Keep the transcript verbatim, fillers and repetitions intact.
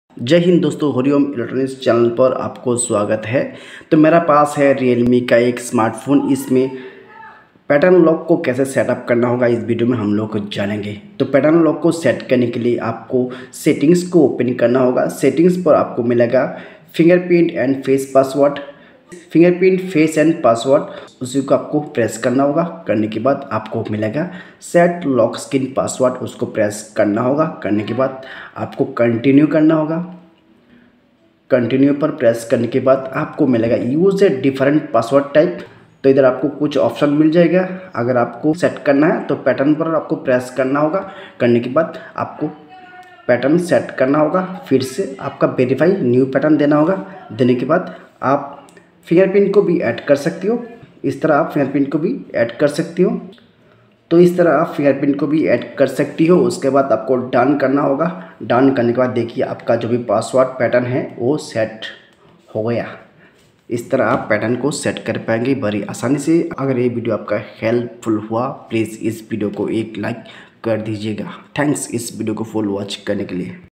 जय हिंद दोस्तों, Hariom electronics channel पर आपको स्वागत है। तो मेरा पास है रियलमी का एक स्मार्टफोन। इसमें पैटर्न लॉक को कैसे सेटअप करना होगा इस वीडियो में हम लोग जानेंगे। तो पैटर्न लॉक को सेट करने के लिए आपको सेटिंग्स को ओपन करना होगा। सेटिंग्स पर आपको मिलेगा fingerprint and face password. Fingerprint face and password उसी को आपको प्रेस करना होगा। करने के बाद आपको मिलेगा सेट लॉक स्क्रीन पासवर्ड, उसको प्रेस करना होगा। करने के बाद आपको कंटिन्यू करना होगा। कंटिन्यू पर प्रेस करने के बाद आपको मिलेगा use a different password type. तो इधर आपको कुछ ऑप्शन मिल जाएगा। अगर आपको सेट करना है तो पैटर्न पर आपको प्रेस करना होगा। करने के बाद आपको पैटर्न सेट करना होगा। फिर से आपका वेरीफाई न्यू पैटर्न देना होगा। देने के बाद आप फिंगरप्रिंट को भी ऐड कर सकती हो। इस तरह आप फिंगरप्रिंट को भी ऐड कर सकती हो। तो इस तरह आप फिंगरप्रिंट को भी ऐड कर सकती हो। उसके बाद आपको डन करना होगा। डन करने के बाद देखिए आपका जो भी पासवर्ड पैटर्न है वो सेट हो गया। इस तरह आप पैटर्न को सेट कर पाएंगे बड़ी आसानी से। अगर ये वीडियो आपका हेल्पफुल हुआ प्लीज़ इस वीडियो को एक लाइक कर दीजिएगा। थैंक्स इस वीडियो को फुल वॉच करने के लिए।